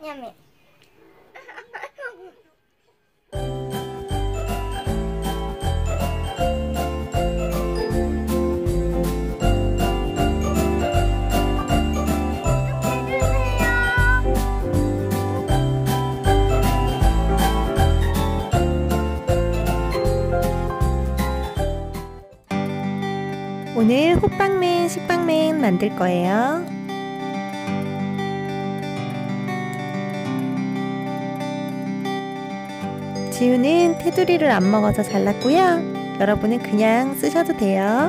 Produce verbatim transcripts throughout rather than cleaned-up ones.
야매. 오늘 호빵맨 식빵맨 만들 거예요. 지우는 테두리를 안 먹어서 잘랐고요. 여러분은 그냥 쓰셔도 돼요.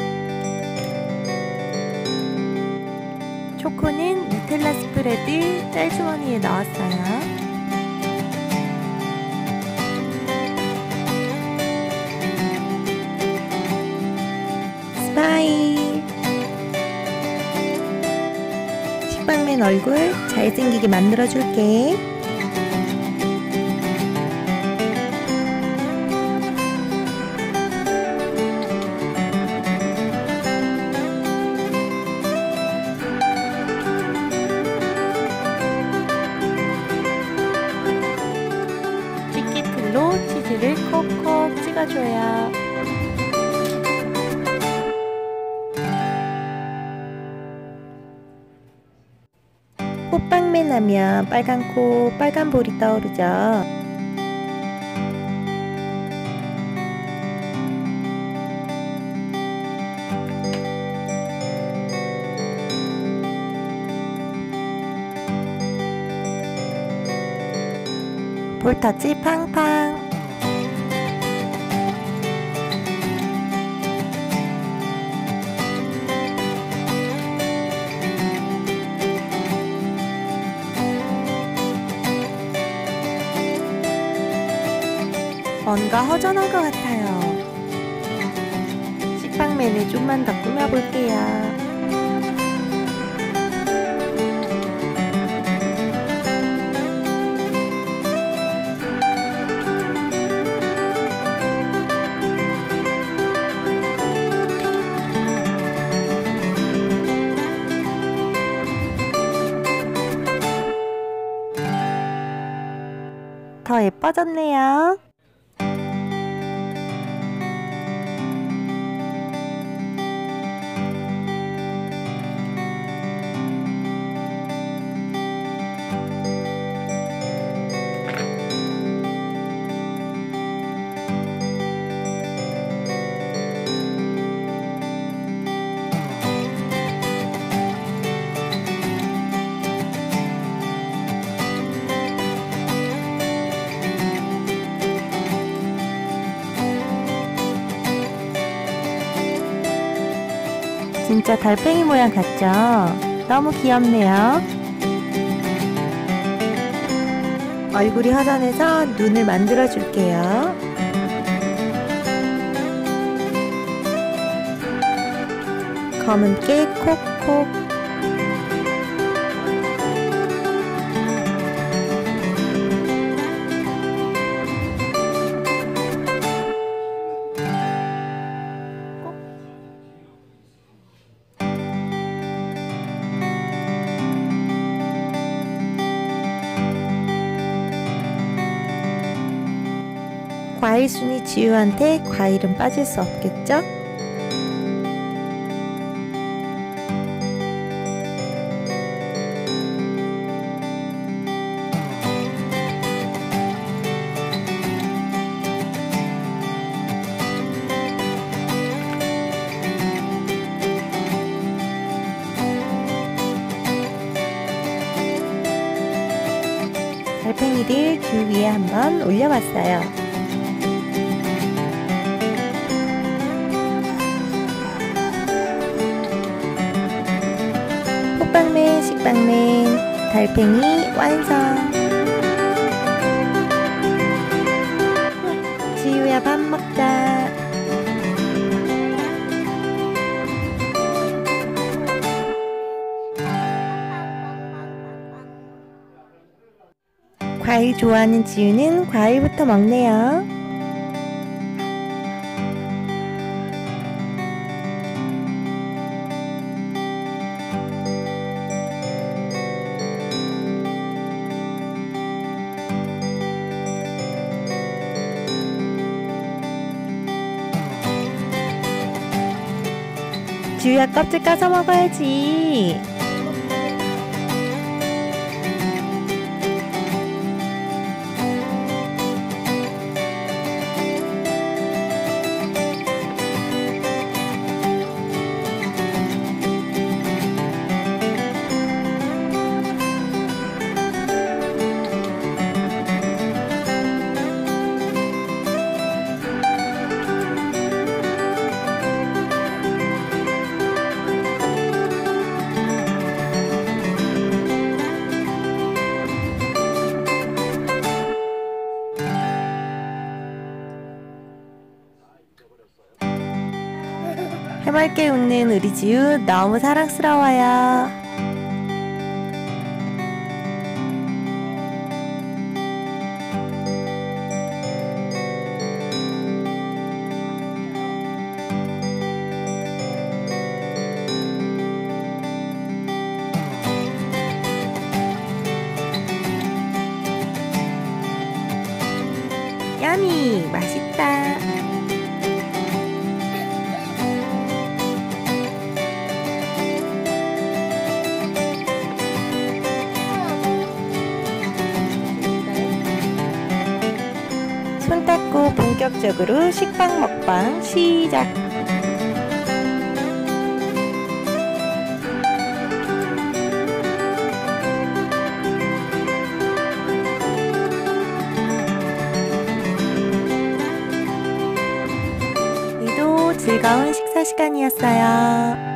초코는 누텔라 스프레드 짤주머니에 넣었어요. 스마일! 식빵맨 얼굴 잘생기게 만들어줄게. 집게틀로 치즈를 콕콕 찍어줘요. 호빵맨 하면 빨간 코, 빨간 볼이 떠오르죠. 볼터치 팡팡. 뭔가 허전한 것 같아요. 식빵맨을 좀만 더 꾸며볼게요. 더 예뻐졌네요. 진짜 달팽이 모양 같죠? 너무 귀엽네요. 얼굴이 허전해서 눈을 만들어 줄게요. 검은 깨 콕콕. 과일순이 지우한테 과일은 빠질 수 없겠죠? 달팽이를 귤 위에 한번 올려봤어요. 호빵맨, 식빵맨, 달팽이 완성! 지우야 밥 먹자. 과일 좋아하는 지우는 과일부터 먹네요. 지우야, 껍질 까서 먹어야지. 해맑게 웃는 우리 지우 너무 사랑스러워요. 야미, 맛있다. 손 닦고 본격적으로 식빵 먹방 시작! 오늘도 즐거운 식사 시간이었어요.